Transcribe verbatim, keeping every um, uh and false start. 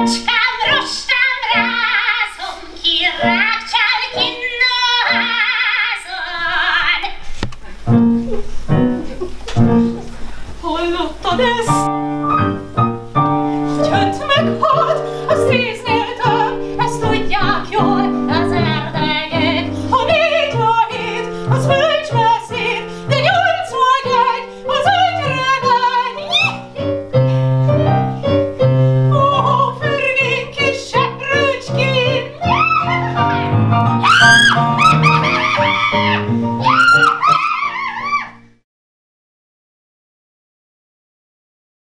Rocskám, rostám, rázom, ki rákcsál kinn a házon. Hallottad ezt? Gyönt meghalt a szíznél több, ezt tudják jól az erdegek. Ha négy a hét, az